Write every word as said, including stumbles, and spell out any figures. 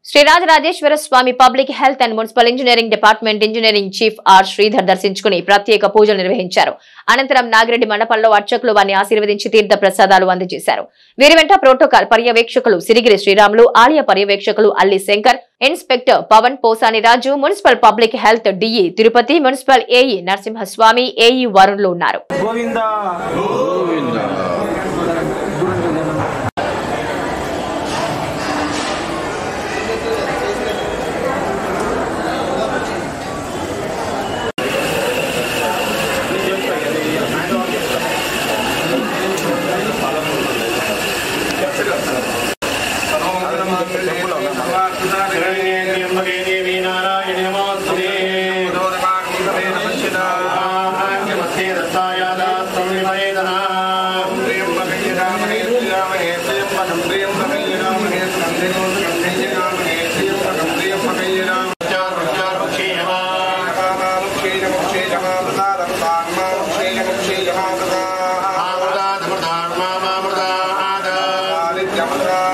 Shri Rajarajeshwara Swamy public health and municipal engineering department engineering chief R Sridhar దర్శించుకుని ప్రత్యేక పూజలు నిర్వహించారు. అనంతరం నాగిరెడ్డి మండపంలో అర్చకులు వారిని ఆశీర్వదించి తీర్థ ప్రసాదాలు అందజేశారు. వీరి వెంట ప్రోటోకాల్ పర్యవేక్షకులు సిరిగిరి శ్రీరాములు, ఆలయ పర్యవేక్షకులు Alli Shankar, inspector Pavan Posani Raju, municipal public health DE Tirupati, municipal AE Narasimhaswamy, AE వరుణ్లు ఉన్నారు. Yamada